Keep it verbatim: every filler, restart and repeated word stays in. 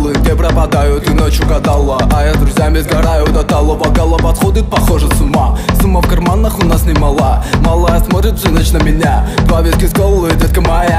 ангелы, где пропадают и ночью гадала. А я с друзьями сгораю до талого. Голова сходит, похоже, с ума. Сумма в карманах у нас немала. Малая смотрит всю ночь на меня. Два виски с колой, детка моя.